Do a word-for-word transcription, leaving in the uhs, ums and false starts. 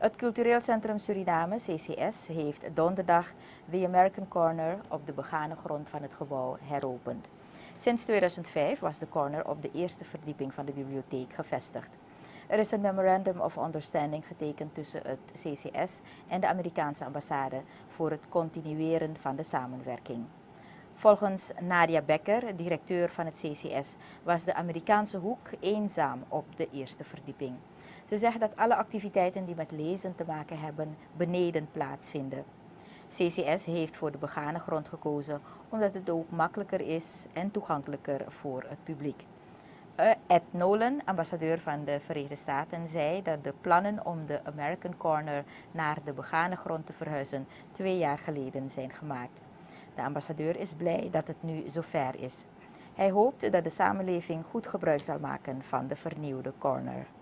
Het Cultureel Centrum Suriname, C C S, heeft donderdag The American Corner op de begane grond van het gebouw heropend. Sinds tweeduizend vijf was de corner op de eerste verdieping van de bibliotheek gevestigd. Er is een Memorandum of Understanding getekend tussen het C C S en de Amerikaanse ambassade voor het continueren van de samenwerking. Volgens Nadia Becker, directeur van het C C S, was de Amerikaanse hoek eenzaam op de eerste verdieping. Ze zegt dat alle activiteiten die met lezen te maken hebben beneden plaatsvinden. C C S heeft voor de begane grond gekozen omdat het ook makkelijker is en toegankelijker voor het publiek. Ed Nolan, ambassadeur van de Verenigde Staten, zei dat de plannen om de American Corner naar de begane grond te verhuizen twee jaar geleden zijn gemaakt. De ambassadeur is blij dat het nu zover is. Hij hoopt dat de samenleving goed gebruik zal maken van de vernieuwde corner.